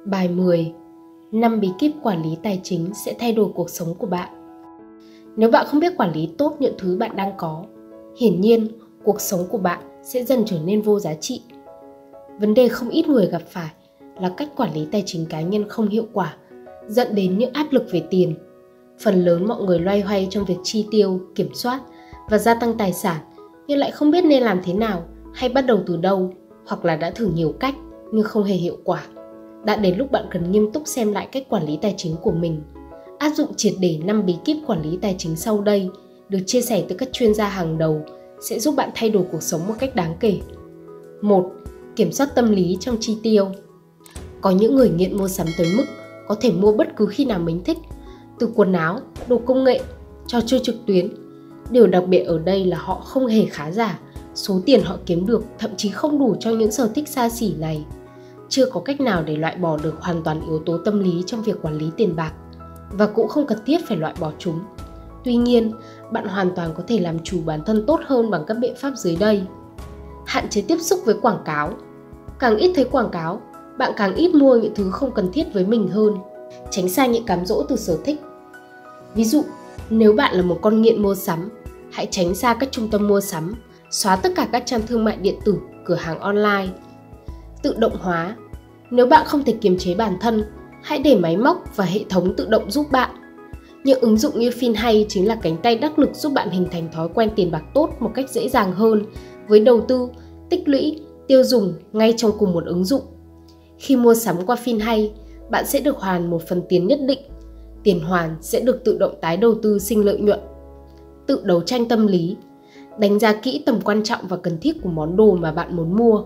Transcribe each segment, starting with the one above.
Bài 10. 5 bí kíp quản lý tài chính sẽ thay đổi cuộc sống của bạn. Nếu bạn không biết quản lý tốt những thứ bạn đang có, hiển nhiên cuộc sống của bạn sẽ dần trở nên vô giá trị. Vấn đề không ít người gặp phải là cách quản lý tài chính cá nhân không hiệu quả, dẫn đến những áp lực về tiền. Phần lớn mọi người loay hoay trong việc chi tiêu, kiểm soát và gia tăng tài sản, nhưng lại không biết nên làm thế nào hay bắt đầu từ đâu, hoặc là đã thử nhiều cách nhưng không hề hiệu quả. Đã đến lúc bạn cần nghiêm túc xem lại cách quản lý tài chính của mình. Áp dụng triệt để 5 bí kíp quản lý tài chính sau đây, được chia sẻ từ các chuyên gia hàng đầu, sẽ giúp bạn thay đổi cuộc sống một cách đáng kể. 1. Kiểm soát tâm lý trong chi tiêu. Có những người nghiện mua sắm tới mức có thể mua bất cứ khi nào mình thích, từ quần áo, đồ công nghệ, trò chơi trực tuyến. Điều đặc biệt ở đây là họ không hề khá giả, số tiền họ kiếm được thậm chí không đủ cho những sở thích xa xỉ này. Chưa có cách nào để loại bỏ được hoàn toàn yếu tố tâm lý trong việc quản lý tiền bạc, và cũng không cần thiết phải loại bỏ chúng. Tuy nhiên, bạn hoàn toàn có thể làm chủ bản thân tốt hơn bằng các biện pháp dưới đây. Hạn chế tiếp xúc với quảng cáo. Càng ít thấy quảng cáo, bạn càng ít mua những thứ không cần thiết với mình hơn. Tránh xa những cám dỗ từ sở thích. Ví dụ, nếu bạn là một con nghiện mua sắm, hãy tránh xa các trung tâm mua sắm, xóa tất cả các trang thương mại điện tử, cửa hàng online. Tự động hóa. Nếu bạn không thể kiềm chế bản thân, hãy để máy móc và hệ thống tự động giúp bạn. Những ứng dụng như FinHay chính là cánh tay đắc lực giúp bạn hình thành thói quen tiền bạc tốt một cách dễ dàng hơn, với đầu tư, tích lũy, tiêu dùng ngay trong cùng một ứng dụng. Khi mua sắm qua FinHay, bạn sẽ được hoàn một phần tiền nhất định. Tiền hoàn sẽ được tự động tái đầu tư sinh lợi nhuận. Tự đấu tranh tâm lý. Đánh giá kỹ tầm quan trọng và cần thiết của món đồ mà bạn muốn mua.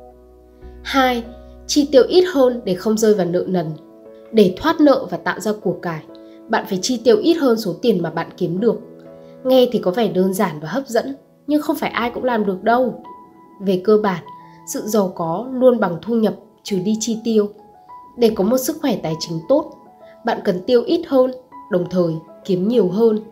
2. Chi tiêu ít hơn để không rơi vào nợ nần. Để thoát nợ và tạo ra của cải, bạn phải chi tiêu ít hơn số tiền mà bạn kiếm được. Nghe thì có vẻ đơn giản và hấp dẫn, nhưng không phải ai cũng làm được đâu. Về cơ bản, sự giàu có luôn bằng thu nhập trừ đi chi tiêu. Để có một sức khỏe tài chính tốt, bạn cần tiêu ít hơn, đồng thời kiếm nhiều hơn.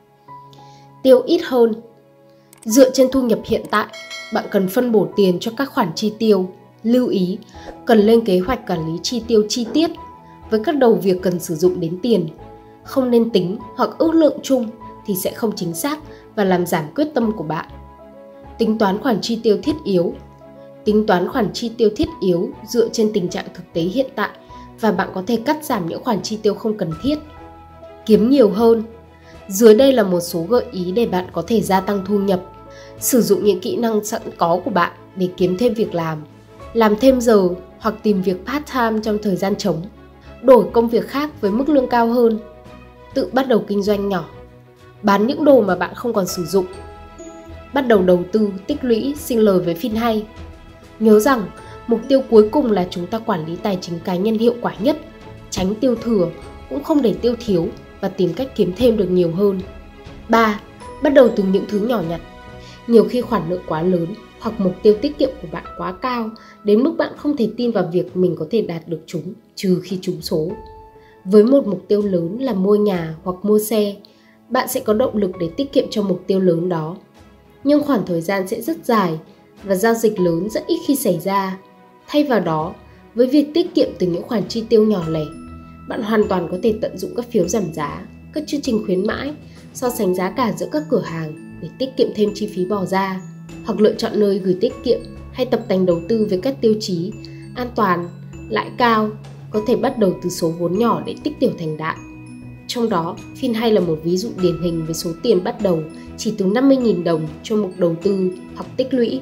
Tiêu ít hơn. Dựa trên thu nhập hiện tại, bạn cần phân bổ tiền cho các khoản chi tiêu. Lưu ý, cần lên kế hoạch quản lý chi tiêu chi tiết với các đầu việc cần sử dụng đến tiền. Không nên tính hoặc ước lượng chung thì sẽ không chính xác và làm giảm quyết tâm của bạn. Tính toán khoản chi tiêu thiết yếu. Tính toán khoản chi tiêu thiết yếu dựa trên tình trạng thực tế hiện tại, và bạn có thể cắt giảm những khoản chi tiêu không cần thiết. Kiếm nhiều hơn. Dưới đây là một số gợi ý để bạn có thể gia tăng thu nhập. Sử dụng những kỹ năng sẵn có của bạn để kiếm thêm việc làm thêm giờ hoặc tìm việc part-time trong thời gian trống. Đổi công việc khác với mức lương cao hơn. Tự bắt đầu kinh doanh nhỏ. Bán những đồ mà bạn không còn sử dụng. Bắt đầu đầu tư, tích lũy, sinh lời với FinHay. Nhớ rằng, mục tiêu cuối cùng là chúng ta quản lý tài chính cá nhân hiệu quả nhất, tránh tiêu thừa, cũng không để tiêu thiếu và tìm cách kiếm thêm được nhiều hơn. 3. Bắt đầu từ những thứ nhỏ nhặt. Nhiều khi khoản nợ quá lớn hoặc mục tiêu tiết kiệm của bạn quá cao đến mức bạn không thể tin vào việc mình có thể đạt được chúng, trừ khi trúng số. Với một mục tiêu lớn là mua nhà hoặc mua xe, bạn sẽ có động lực để tiết kiệm cho mục tiêu lớn đó. Nhưng khoảng thời gian sẽ rất dài và giao dịch lớn rất ít khi xảy ra. Thay vào đó, với việc tiết kiệm từ những khoản chi tiêu nhỏ lẻ, bạn hoàn toàn có thể tận dụng các phiếu giảm giá, các chương trình khuyến mãi, so sánh giá cả giữa các cửa hàng để tiết kiệm thêm chi phí bỏ ra, hoặc lựa chọn nơi gửi tiết kiệm hay tập tành đầu tư với các tiêu chí an toàn, lãi cao, có thể bắt đầu từ số vốn nhỏ để tích tiểu thành đại. Trong đó, FinHay là một ví dụ điển hình với số tiền bắt đầu chỉ từ 50.000 đồng cho mục đầu tư hoặc tích lũy.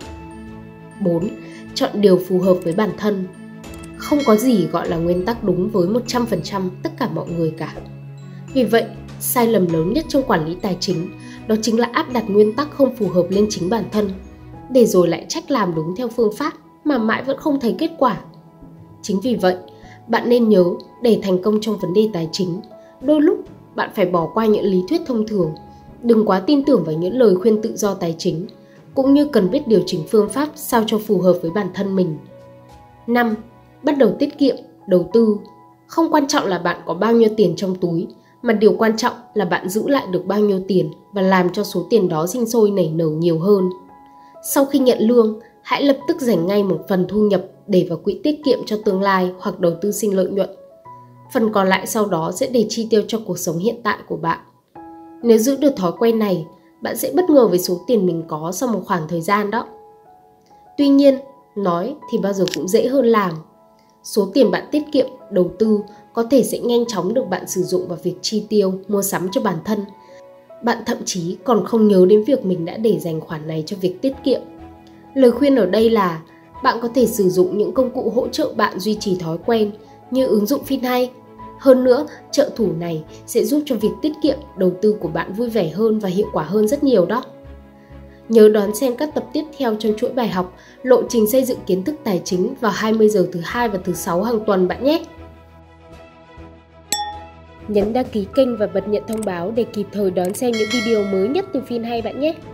4. Chọn điều phù hợp với bản thân. Không có gì gọi là nguyên tắc đúng với 100% tất cả mọi người cả. Vì vậy, sai lầm lớn nhất trong quản lý tài chính đó chính là áp đặt nguyên tắc không phù hợp lên chính bản thân, để rồi lại trách làm đúng theo phương pháp mà mãi vẫn không thấy kết quả. Chính vì vậy, bạn nên nhớ, để thành công trong vấn đề tài chính, đôi lúc bạn phải bỏ qua những lý thuyết thông thường, đừng quá tin tưởng vào những lời khuyên tự do tài chính, cũng như cần biết điều chỉnh phương pháp sao cho phù hợp với bản thân mình. 5. Bắt đầu tiết kiệm, đầu tư. Không quan trọng là bạn có bao nhiêu tiền trong túi, mà điều quan trọng là bạn giữ lại được bao nhiêu tiền và làm cho số tiền đó sinh sôi nảy nở nhiều hơn. Sau khi nhận lương, hãy lập tức dành ngay một phần thu nhập để vào quỹ tiết kiệm cho tương lai hoặc đầu tư sinh lợi nhuận. Phần còn lại sau đó sẽ để chi tiêu cho cuộc sống hiện tại của bạn. Nếu giữ được thói quen này, bạn sẽ bất ngờ với số tiền mình có sau một khoảng thời gian đó. Tuy nhiên, nói thì bao giờ cũng dễ hơn làm. Số tiền bạn tiết kiệm, đầu tư có thể sẽ nhanh chóng được bạn sử dụng vào việc chi tiêu, mua sắm cho bản thân. Bạn thậm chí còn không nhớ đến việc mình đã để dành khoản này cho việc tiết kiệm. Lời khuyên ở đây là bạn có thể sử dụng những công cụ hỗ trợ bạn duy trì thói quen như ứng dụng Finhay. Hơn nữa, trợ thủ này sẽ giúp cho việc tiết kiệm, đầu tư của bạn vui vẻ hơn và hiệu quả hơn rất nhiều đó. Nhớ đón xem các tập tiếp theo trong chuỗi bài học Lộ trình xây dựng kiến thức tài chính vào 20 giờ thứ 2 và thứ 6 hàng tuần bạn nhé! Nhấn đăng ký kênh và bật nhận thông báo để kịp thời đón xem những video mới nhất từ Finhay bạn nhé!